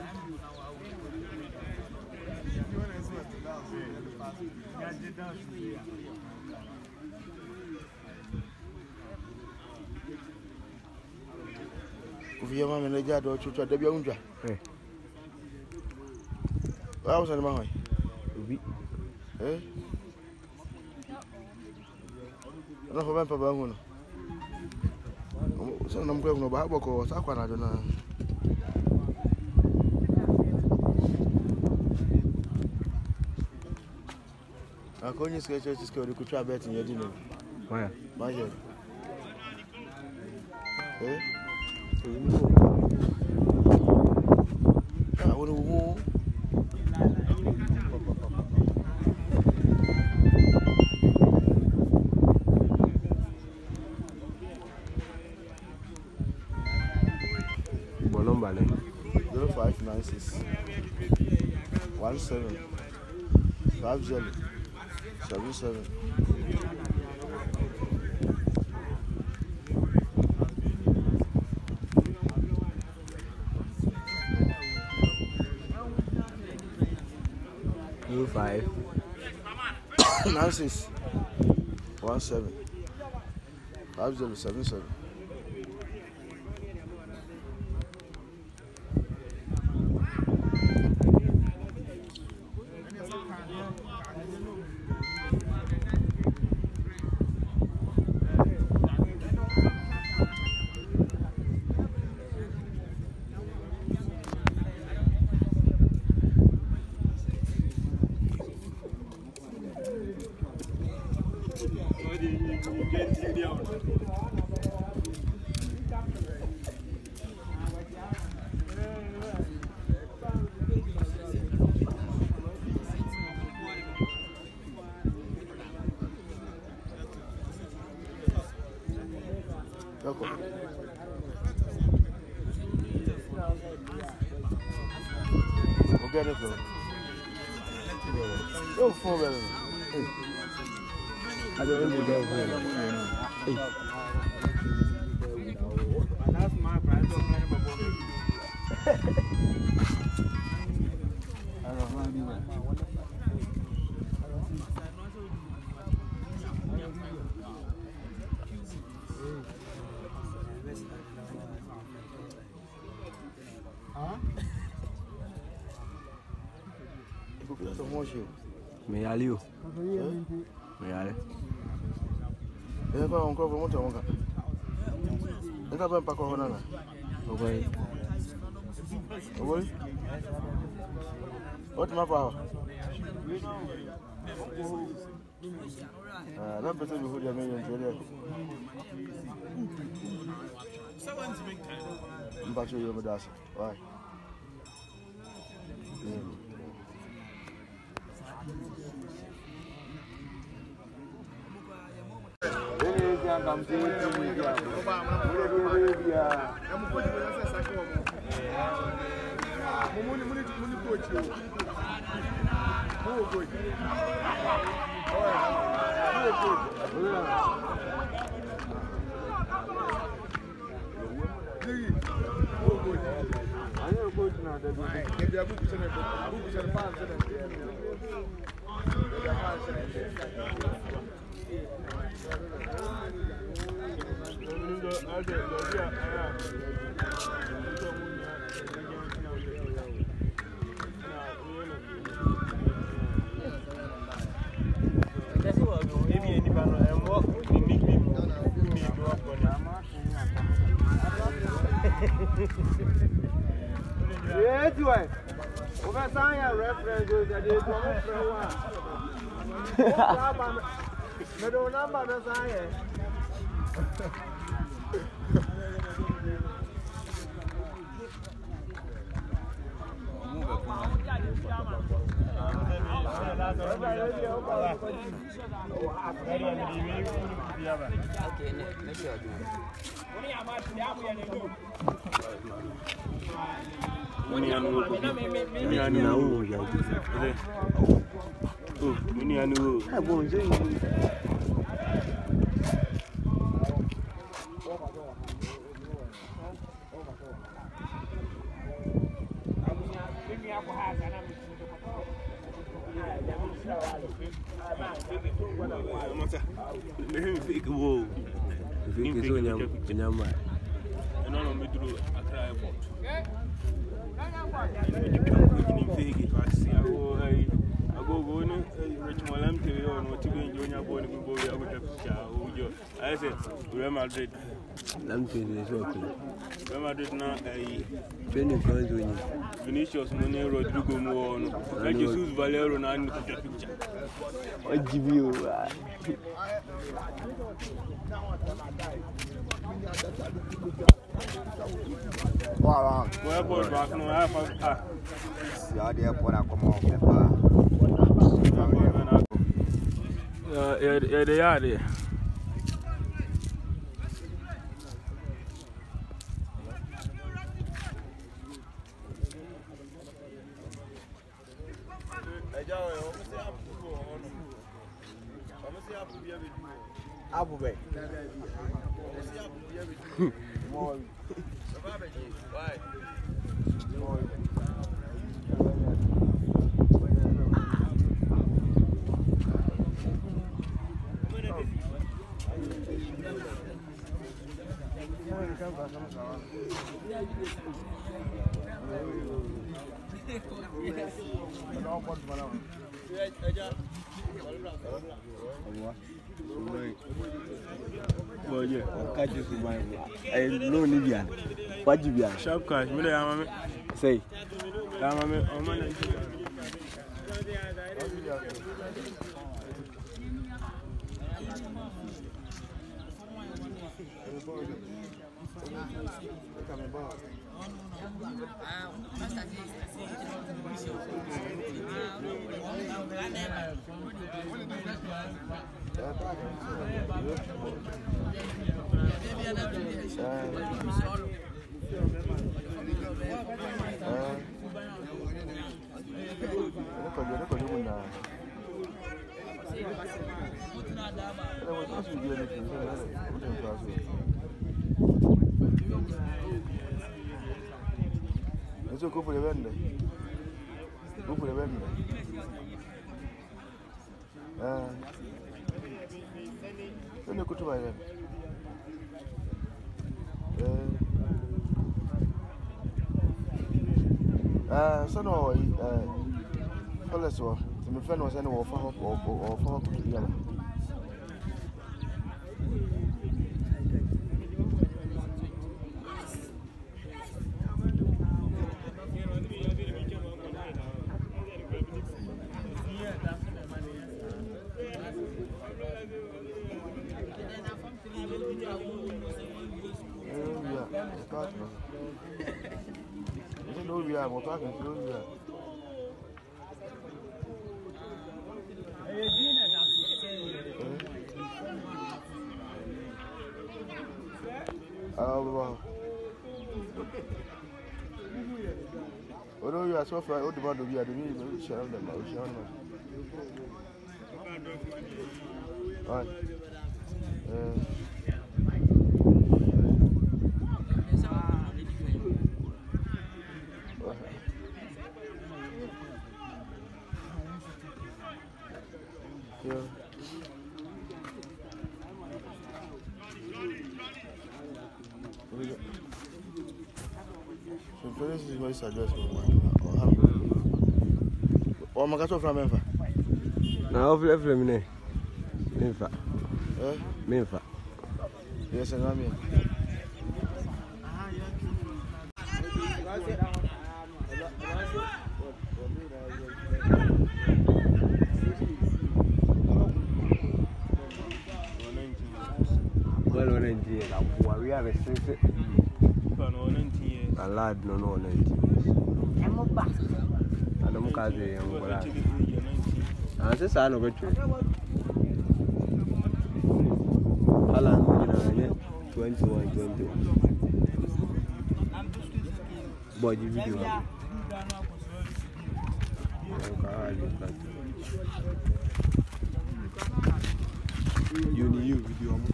Via mama na ja do chuchu da bia unja wa usa ma hoy ubi na ho ban pa ba hu no so na mkwe no ba boko sa kwa na do na akonyi sketch sko de kutwa bet nye di no why ba je ah wo wo bolomba le 0596 17 50 77 5 96 17 5077 Get it though. Go for it. I don't really go for it. That's my brand. I don't know. Me aliu. Me ale. Kwa onko vomo tonga. Nka ba mpako hona na. Okay. Okay. What ma pa? Ah, na beto bi hodi amenyo njole. Someone's big time. Mbacho yo madasa. Why? I said, Real Madrid. I'm feeling okay. Real Madrid now, Benny comes with you. Vinicius, Mone, Rodrigo, Mono, Jesus, Valero, and the picture. What give you? Wow. Well, boy, back no half. See how they put a come off. Yeah, they are there. Abu Bay. Well, yeah, I'll catch you my I know Libya. What you are? Sharp cash, me there, Say, Let's go for the vendor. Go for the vendor. Then you go to my head. So no, let's go. My friend was any or for together. We're talking through here. Although you are so far, old about to be at the meeting, we shall them. All right. So this is my suggestion. Or my castle from Memphis. now every minute. Memphis. Yes, and I mean. Well, we have a sense. A lad, no, 19 years. And I'm Kazi, and this I know it. Alan, 21, 20. Body video. You need video.